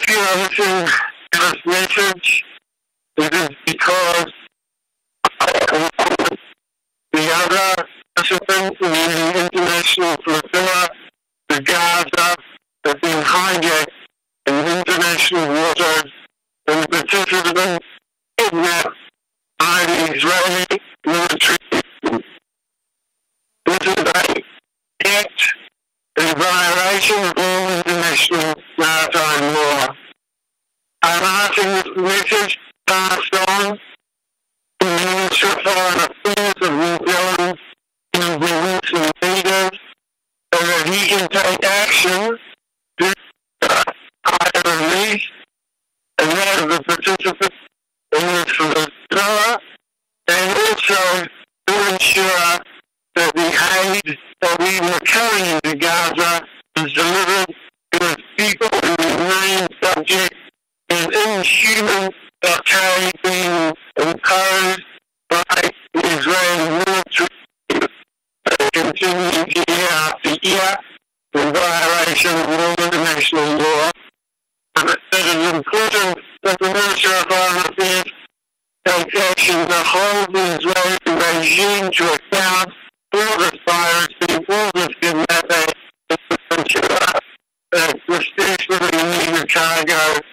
if you're listening to this message, it is because the other participants in the international flotilla, the Gaza, have been hijacked in international waters, and the participants kidnapped by the Israeli military. This is an act in violation of all international maritime law. I'm asking this message passed on to the Minister of Foreign Affairs of New Zealand and the Western leaders so that he can take action to either release and have the participants in this flotilla, and also to ensure that the aid that we were carrying into Gaza is delivered to its people who remain subject to inhuman blockade being imposed by the Israeli military that continue year after year in violation of all international law. And it is important that the Minister of Foreign Affairs take action to hold the Israeli regime to account for this piracy, for this kidnapping, and ensure that the successfully needed cargo